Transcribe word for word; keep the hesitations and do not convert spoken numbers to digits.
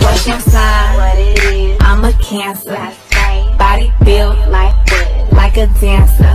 What's your sign? What it is? I'm a Cancer. That's right. Body built Like what? like a dancer.